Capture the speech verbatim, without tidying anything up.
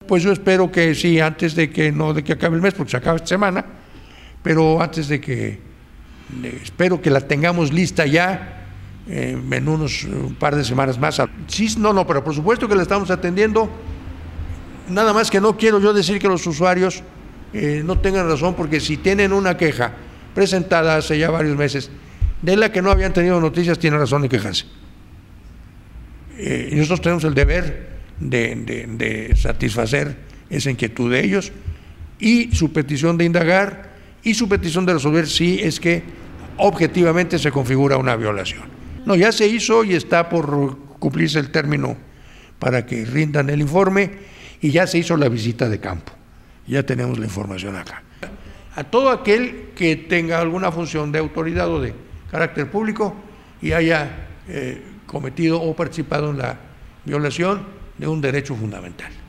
Pues yo espero que sí, antes de que no de que acabe el mes, porque se acaba esta semana, pero antes de que, de, espero que la tengamos lista ya eh, en unos un par de semanas más. Sí, no, no, pero por supuesto que la estamos atendiendo. Nada más que no quiero yo decir que los usuarios eh, no tengan razón, porque si tienen una queja presentada hace ya varios meses, de la que no habían tenido noticias, tienen razón de quejarse. Eh, y nosotros tenemos el deber de, de, de satisfacer esa inquietud de ellos y su petición de indagar y su petición de resolver si es que objetivamente se configura una violación. No, ya se hizo y está por cumplirse el término para que rindan el informe y ya se hizo la visita de campo. Ya tenemos la información acá. A todo aquel que tenga alguna función de autoridad o de carácter público y haya eh, cometido o participado en la violación de un derecho fundamental.